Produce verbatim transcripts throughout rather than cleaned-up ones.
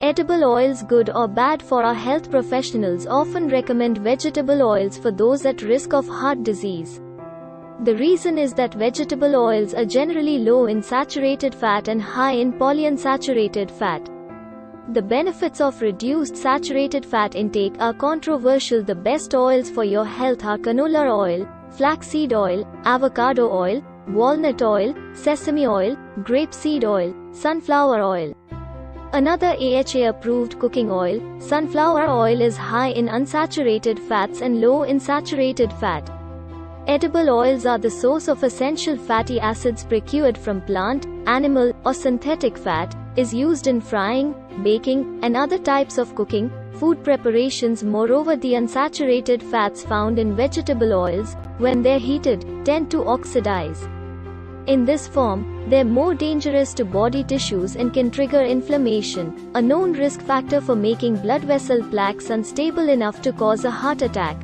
Edible oils, good or bad for our health? Professionals often recommend vegetable oils for those at risk of heart disease. The reason is that vegetable oils are generally low in saturated fat and high in polyunsaturated fat. The benefits of reduced saturated fat intake are controversial. The best oils for your health are canola oil, flaxseed oil, avocado oil, walnut oil, sesame oil, grapeseed oil, sunflower oil. Another A H A-approved cooking oil, sunflower oil, is high in unsaturated fats and low in saturated fat. Edible oils are the source of essential fatty acids procured from plant, animal, or synthetic fat, is used in frying, baking, and other types of cooking, food preparations. Moreover, the unsaturated fats found in vegetable oils, when they're heated, tend to oxidize. In this form, they're more dangerous to body tissues and can trigger inflammation, a known risk factor for making blood vessel plaques unstable enough to cause a heart attack.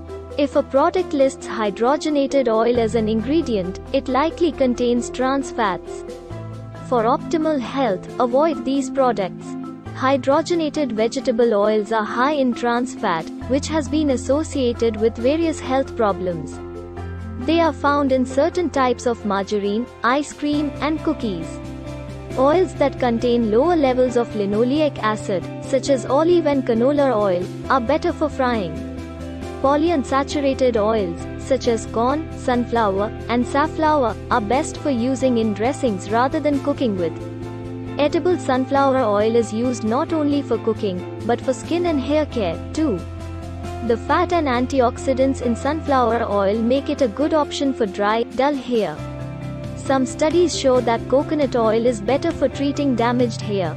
If a product lists hydrogenated oil as an ingredient, it likely contains trans fats. For optimal health, avoid these products. Hydrogenated vegetable oils are high in trans fat, which has been associated with various health problems. They are found in certain types of margarine, ice cream, and cookies. Oils that contain lower levels of linoleic acid, such as olive and canola oil, are better for frying. Polyunsaturated oils, such as corn, sunflower, and safflower, are best for using in dressings rather than cooking with. Edible sunflower oil is used not only for cooking, but for skin and hair care, too. The fat and antioxidants in sunflower oil make it a good option for dry, dull hair. Some studies show that coconut oil is better for treating damaged hair.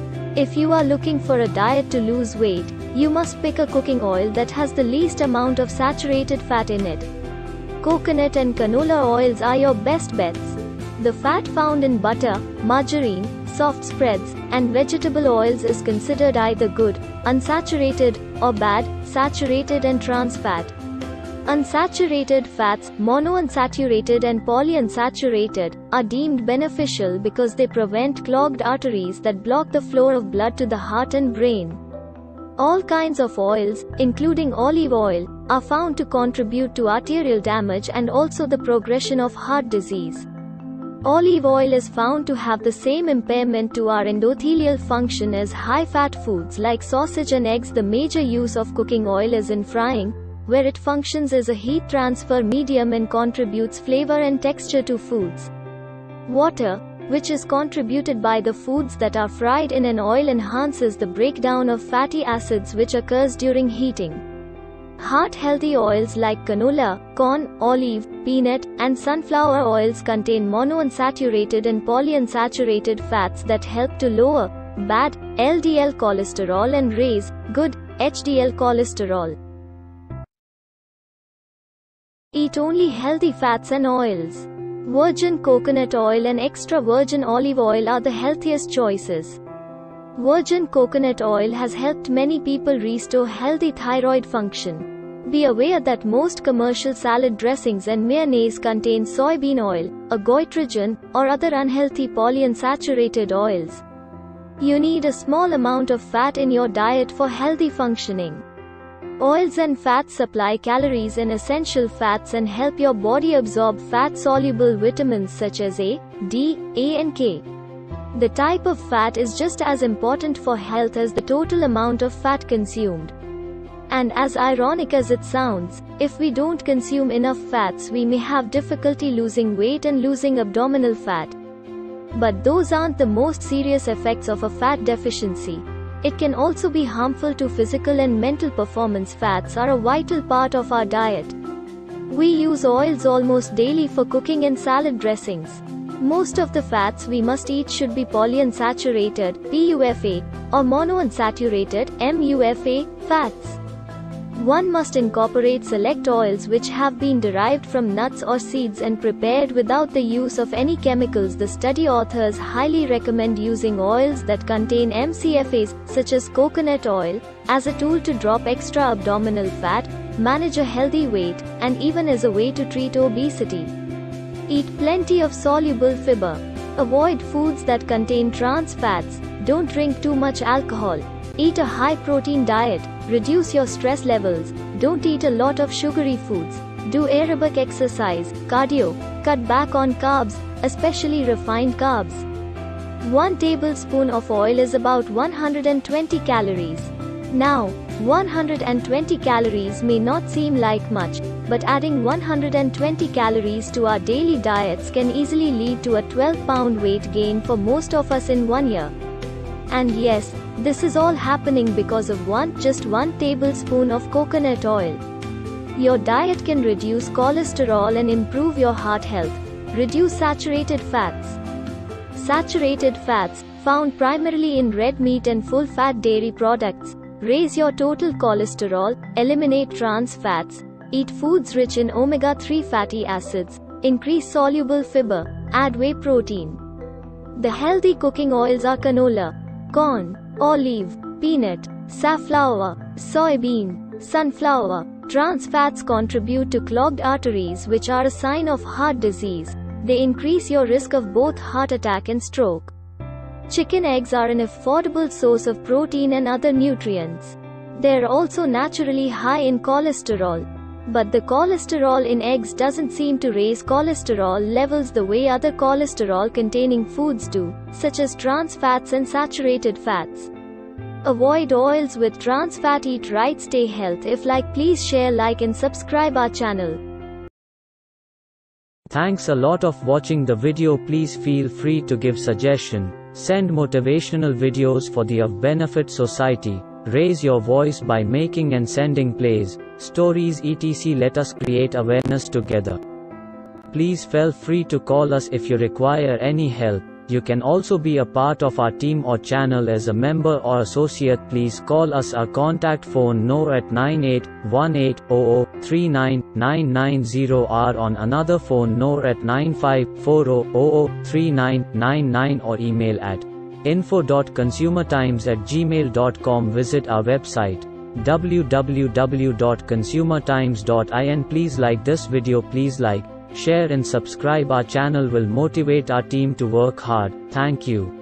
If you are looking for a diet to lose weight, you must pick a cooking oil that has the least amount of saturated fat in it. Coconut and canola oils are your best bets. The fat found in butter, margarine, soft spreads, and vegetable oils is considered either good, unsaturated, or bad, saturated and trans fat. Unsaturated fats, monounsaturated and polyunsaturated, are deemed beneficial because they prevent clogged arteries that block the flow of blood to the heart and brain. All kinds of oils, including olive oil, are found to contribute to arterial damage and also the progression of heart disease. Olive oil is found to have the same impairment to our endothelial function as high-fat foods like sausage and eggs. The major use of cooking oil is in frying, where it functions as a heat transfer medium and contributes flavor and texture to foods. Water, which is contributed by the foods that are fried in an oil, enhances the breakdown of fatty acids which occurs during heating. Heart-healthy oils like canola, corn, olive, peanut, and sunflower oils contain monounsaturated and polyunsaturated fats that help to lower bad L D L cholesterol and raise good H D L cholesterol. Eat only healthy fats and oils. Virgin coconut oil and extra virgin olive oil are the healthiest choices. Virgin coconut oil has helped many people restore healthy thyroid function. Be aware that most commercial salad dressings and mayonnaise contain soybean oil, a goitrogen, or other unhealthy polyunsaturated oils. You need a small amount of fat in your diet for healthy functioning. Oils and fats supply calories and essential fats and help your body absorb fat-soluble vitamins such as A, D, A and K. The type of fat is just as important for health as the total amount of fat consumed. And as ironic as it sounds, if we don't consume enough fats, we may have difficulty losing weight and losing abdominal fat. But those aren't the most serious effects of a fat deficiency. It can also be harmful to physical and mental performance. Fats are a vital part of our diet. We use oils almost daily for cooking and salad dressings. Most of the fats we must eat should be polyunsaturated (P U F A) or monounsaturated (M U F A) fats. One must incorporate select oils which have been derived from nuts or seeds and prepared without the use of any chemicals. The study authors highly recommend using oils that contain M C F As, such as coconut oil, as a tool to drop extra abdominal fat, manage a healthy weight, and even as a way to treat obesity. Eat plenty of soluble fiber. Avoid foods that contain trans fats, Don't drink too much alcohol. Eat a high-protein diet. Reduce your stress levels. Don't eat a lot of sugary foods. Do aerobic exercise, cardio. Cut back on carbs, especially refined carbs. One tablespoon of oil is about one hundred twenty calories. Now, one hundred twenty calories may not seem like much, but adding one hundred twenty calories to our daily diets can easily lead to a twelve pound weight gain for most of us in one year. And yes, this is all happening because of one, just one tablespoon of coconut oil. Your diet can reduce cholesterol and improve your heart health. Reduce saturated fats. Saturated fats, found primarily in red meat and full-fat dairy products, raise your total cholesterol. Eliminate trans fats. Eat foods rich in omega three fatty acids. Increase soluble fiber. Add whey protein. The healthy cooking oils are canola, corn, olive, peanut, safflower, soybean, sunflower. Trans fats contribute to clogged arteries, which are a sign of heart disease. They increase your risk of both heart attack and stroke. Chicken eggs are an affordable source of protein and other nutrients. They are also naturally high in cholesterol. But the cholesterol in eggs doesn't seem to raise cholesterol levels the way other cholesterol-containing foods do, such as trans fats and saturated fats. Avoid oils with trans fat. Eat right. Stay healthy. If like, please share, like and subscribe our channel. Thanks a lot of watching the video. Please feel free to give suggestion, send motivational videos for the of benefit society, raise your voice by making and sending plays, stories et cetera. Let us create awareness together. Please feel free to call us if you require any help. You can also be a part of our team or channel as a member or associate. Please call us. Our contact phone no at nine eight one eight zero zero three nine nine nine zero or on another phone no at nine five four zero zero zero three nine nine nine or email at info dot consumertimes at gmail dot com. Visit our website w w w dot consumertimes dot in. Please like this video. Please like, share and subscribe. Our channel will motivate our team to work hard. Thank you.